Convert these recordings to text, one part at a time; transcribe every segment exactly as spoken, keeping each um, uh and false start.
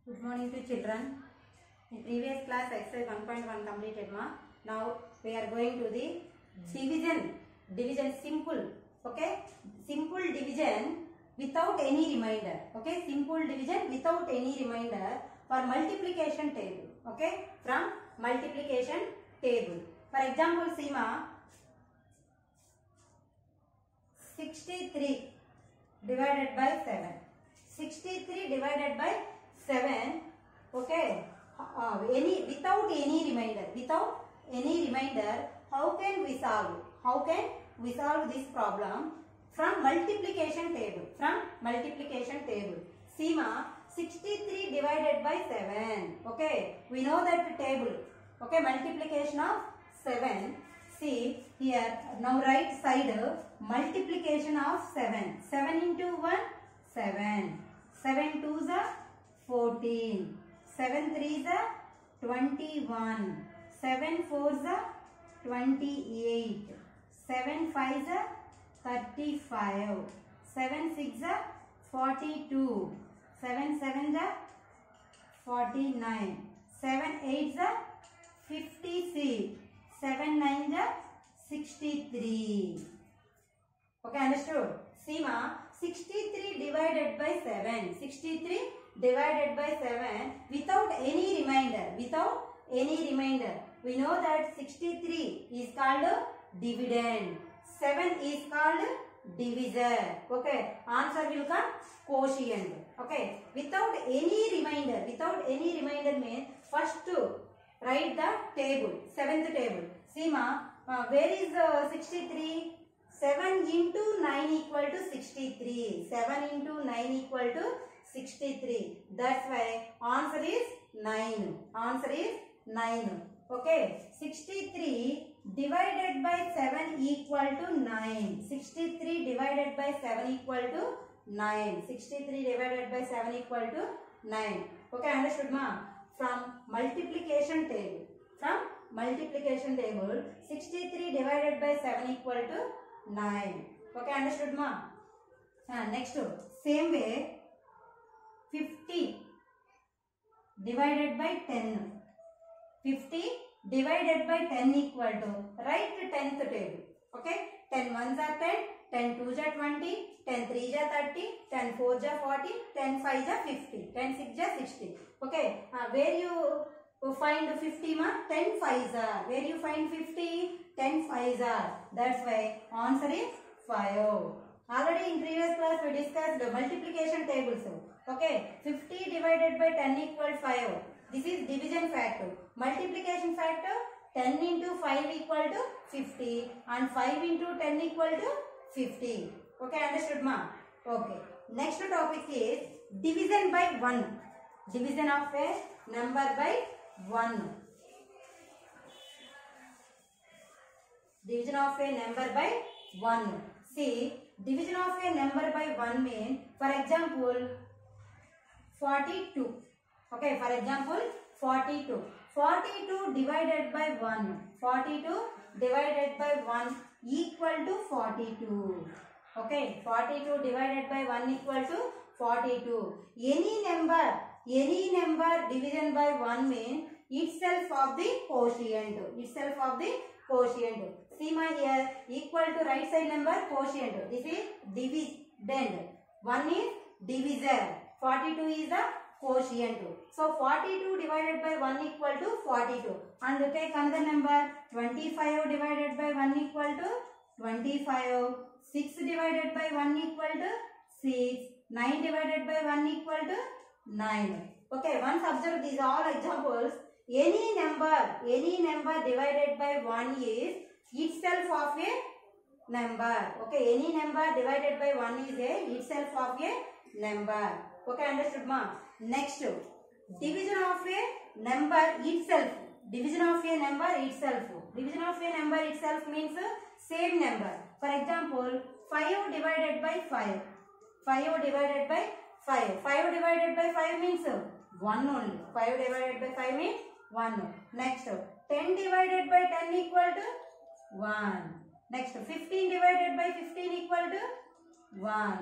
Good morning to children. In previous class exercise one point one completed ma. Now we are going to the division. Division simple. Okay. Simple division without any remainder. Okay. Simple division without any remainder for multiplication table. Okay. From multiplication table. For example, see ma. sixty-three divided by seven. sixty-three divided by seven. Okay. Uh, any without any remainder. Without any remainder, how can we solve? How can we solve this problem? From multiplication table. From multiplication table. See ma, sixty-three divided by seven. Okay. We know that table. Okay. Multiplication of seven. See here. Now right side multiplication of seven. seven into one. seven. seven twos are fourteen. seven threes are twenty-one. seven fours are twenty-eight. seven fives are thirty-five. seven sixes are forty-two. seven sevens are forty-nine. seven eights are fifty-six. seven nines are sixty-three. Okay, understood? See ma, sixty-three divided by seven. sixty-three divided by seven without any remainder. Without any remainder. We know that sixty-three is called dividend. seven is called divisor. Okay. Answer will come quotient. Okay. Without any remainder. Without any remainder means first to write the table. Seventh table. See ma, uh, where is uh, sixty-three? seven into nine equal to sixty-three. seven into nine equal to sixty-three. That's why answer is nine. Answer is nine. Okay. sixty-three divided by seven equal to nine. sixty-three divided by seven equal to nine. sixty-three divided by seven equal to nine. Okay. Understood ma? From multiplication table. From multiplication table. sixty-three divided by seven equal to nine. Okay, understood ma? Uh, next, same way, fifty divided by ten. fifty divided by ten equal to, write the tenth table. Okay, ten ones are ten, ten twos are twenty, ten threes are thirty, ten fours are forty, ten fives are fifty, ten sixes are sixty. Okay, uh, where you find fifty ma? ten fives are. Where you find fifty? ten fives are. That's why answer is five. Already in previous class we discussed the multiplication tables. Okay. fifty divided by ten equal five. This is division factor. Multiplication factor ten into five equal to fifty and five into ten equal to fifty. Okay. Understood ma? Okay. Next topic is division by one. Division of a number by one. Division of a number by one. See, division of a number by one means, for example, forty-two. Okay, for example, forty-two. forty-two divided by one. forty-two divided by one equal to forty-two. Okay, forty-two divided by one equal to forty-two. Any number, any number division by one means itself of the quotient. Itself of the quotient. See my here, equal to right side number quotient. This is dividend. one is divisor. forty-two is the quotient. So forty-two divided by one equal to forty-two. And take another number. twenty-five divided by one equal to twenty-five. six divided by one equal to six. nine divided by one equal to nine. Okay, once observe these all examples. Any number, any number divided by one is itself of a number. Okay, any number divided by one is a itself of a number. Okay, understood ma? Next, division of a number itself. Division of a number itself. Division of a number itself means same number. For example, five divided by five. five divided by five. five divided by five means one only. five divided by five means one. Next, ten divided by ten equal to one. Next, fifteen divided by fifteen equal to one.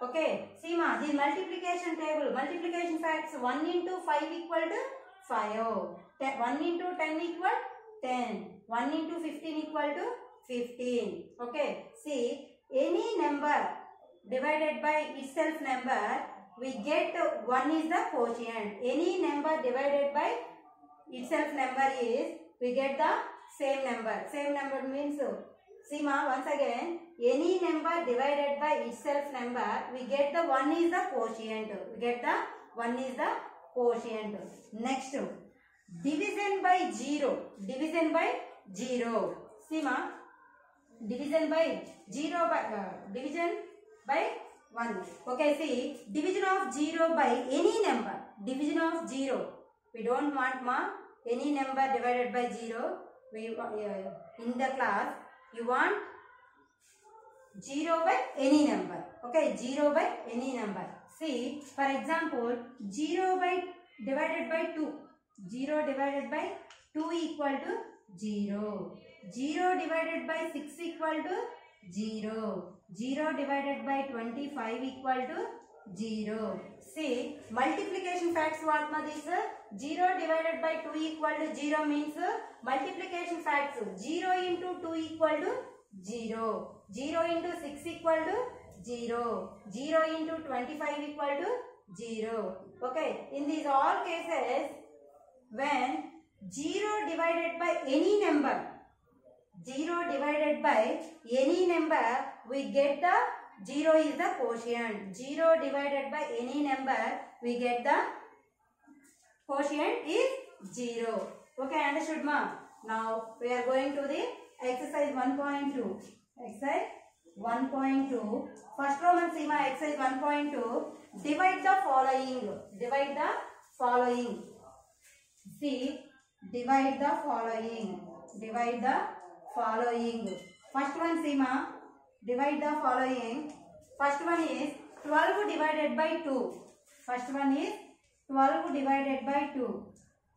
Okay, see ma, the multiplication table, multiplication facts, one into five equal to five, one into ten equal ten, one into fifteen equal to fifteen. Okay, see, any number divided by itself number, we get one is the quotient. Any number divided by itself number is, we get the same number. Same number means, see ma, once again, any number divided by itself number, we get the one is the quotient. We get the one is the quotient. Next, division by zero. Division by zero. See ma, division by zero by uh, division by one. Okay, see, division of zero by any number. Division of zero. We don't want ma any number divided by zero. We uh, in the class you want zero by any number. Okay, zero by any number. See, for example, zero by divided by two. zero divided by two equal to zero. zero divided by six equal to zero. zero divided by twenty-five equal to zero. See, multiplication facts what ma this? zero divided by two equal to zero means multiplication facts. zero into two equal to zero. zero into six equal to zero. zero into twenty-five equal to zero. Okay, in these all cases, when zero divided by any number, zero divided by any number, we get the zero is the quotient. zero divided by any number, we get the quotient is zero. Okay, understood ma? Now we are going to the exercise one point two. Exercise one point two. First Roman see ma, exercise one point two. Divide the following. Divide the following. See, divide the following. Divide the following. First one see ma, divide the following. First one is twelve divided by two. First one is twelve divided by two.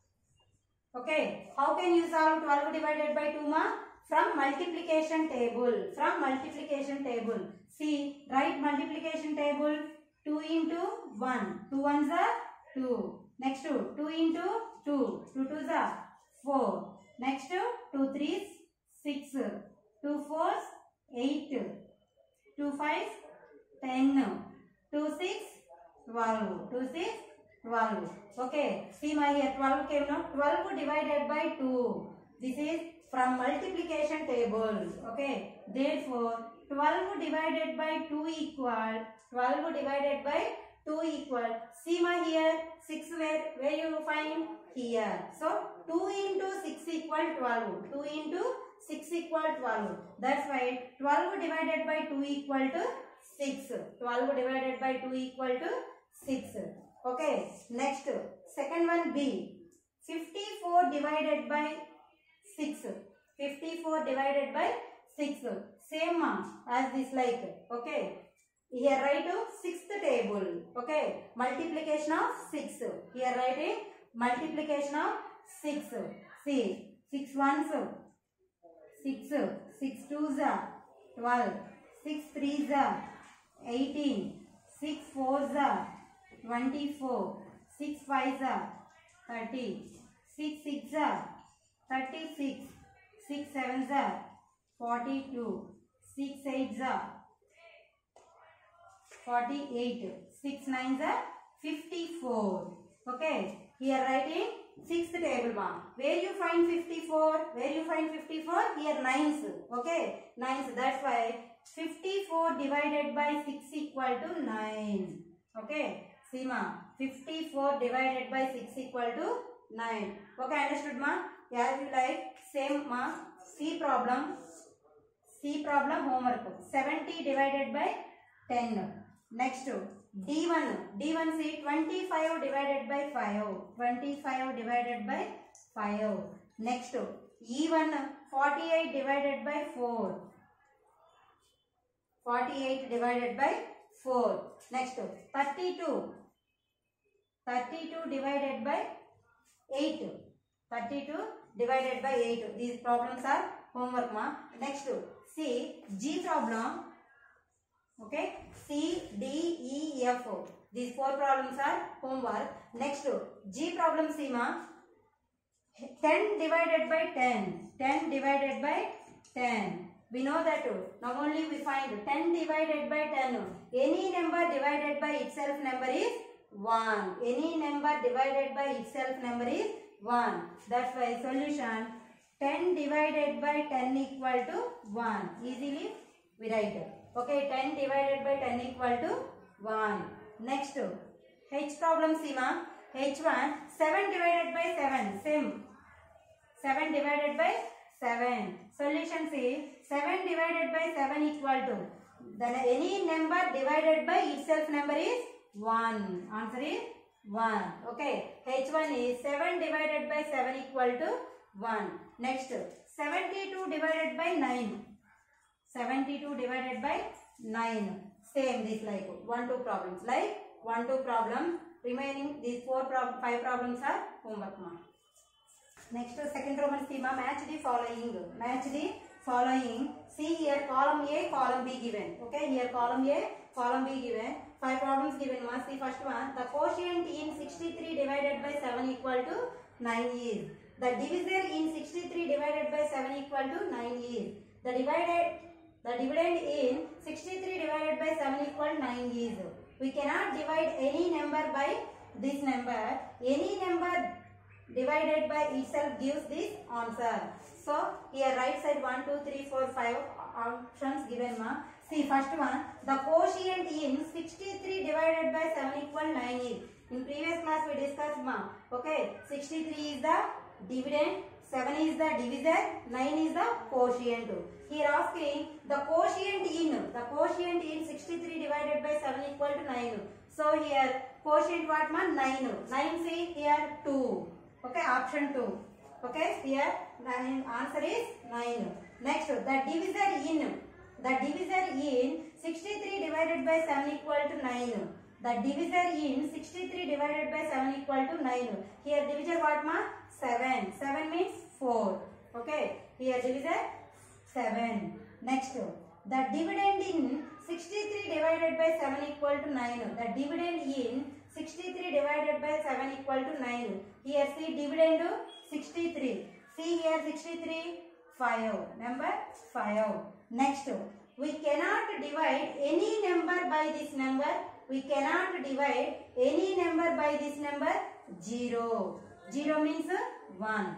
Okay, how can you solve twelve divided by two ma? From multiplication table. From multiplication table. See, write multiplication table. two into one. two ones are two. Next to two into two. two twos are four. Next to two threes six. two fours eight. two fives ten. two six twelve. two six twelve. Okay, see my here twelve came now. twelve divided by two. This is from multiplication table. Okay, therefore twelve divided by two equal, twelve divided by two equal, see my here six where, where you find here. So two into six equal twelve. two into six equal twelve. That's why twelve divided by two equal to six. twelve divided by two equal to six. Okay, next second one B. fifty-four divided by six. fifty-four divided by six. Same as this like. Okay. Here write sixth table. Okay. Multiplication of six. Here write multiplication of six. See. six ones. six. six twos are twelve. six threes are eighteen. six fours are twenty-four. six fives are thirty. six sixes are thirty-six. six sevens are forty-two. six eights are forty-eight. six nines are fifty-four. Okay. Here writing sixth table ma. Where you find fifty-four? Where you find fifty-four? Here nines. Okay. Nines. That's why fifty-four divided by six equal to nine. Okay. See ma. fifty-four divided by six equal to nine. Okay. Understood ma? As you like. Same ma. C problem. C problem homework. seventy divided by ten. Next D one. D one see twenty-five divided by five. twenty-five divided by five. Next E one forty-eight divided by four. forty-eight divided by four. Next thirty-two. thirty-two divided by eight. thirty-two divided by eight. These problems are homework ma. Next see G problem. Okay, C, D, E, F. These four problems are homework. Next, G problem, Seema. ten divided by ten. ten divided by ten. We know that now only we find ten divided by ten. Any number divided by itself number is one. Any number divided by itself number is one. That's why solution ten divided by ten equal to one. Easily we write. Okay, ten divided by ten equal to one. Next, H problem, Seema. H one, seven divided by seven. Same. seven divided by seven. Solution is seven divided by seven equal to. Then any number divided by itself number is one. Answer is one. Okay. H one is seven divided by seven equal to one. Next, seventy-two divided by nine. seventy-two divided by nine. Same this like one two problems. Like one two problem. Remaining these four prob five problems are homework mark. Next, second Roman schema, match the following. Match the following. See here, column A, column B given. Okay, here column A, column B given. Five problems given. Must see first one. The quotient in sixty-three divided by seven equal to nine is. The divisor in sixty-three divided by seven equal to nine is. The divided, the dividend in sixty-three divided by seven equal to nine is. We cannot divide any number by this number. Any number divided by itself gives this answer. So here right side one, two, three, four, five options given ma. See first one, the quotient in sixty-three divided by seven equal nine is. In previous class we discussed ma. Okay, sixty-three is the dividend, seven is the divisor, nine is the quotient. Here asking the quotient in, the quotient in sixty-three divided by seven equal to nine. So here quotient what ma? nine. nine see here two. Okay, option two. Okay, here nine, answer is nine. Next, the divisor in, the divisor in sixty-three divided by seven equal to nine. The divisor in sixty-three divided by seven equal to nine. Here divisor what ma? seven. seven means four. Okay, here divisor seven. Next, the dividend in sixty-three divided by seven equal to nine. The dividend in sixty-three divided by seven equal to nine. Here see dividend sixty-three. See here sixty-three, five. Number five. Next, we cannot divide any number by this number. We cannot divide any number by this number. zero. zero means one.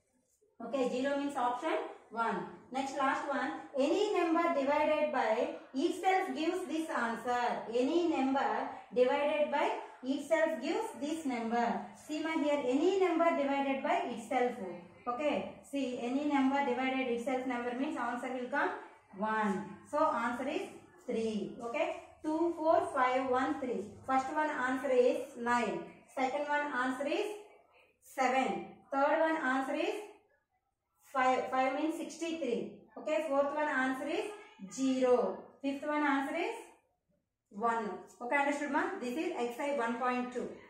Okay, zero means option one. Next, last one. Any number divided by itself gives this answer. Any number divided by itself gives this number. See my here, any number divided by itself. Okay, see any number divided itself number means answer will come one. So answer is three. Okay, two, four, five, one, three. First one answer is nine. Second one answer is seven. Third one answer is five. five means sixty-three. Okay, fourth one answer is zero. Fifth one answer is one. Okay, understood ma? This is exercise one point two.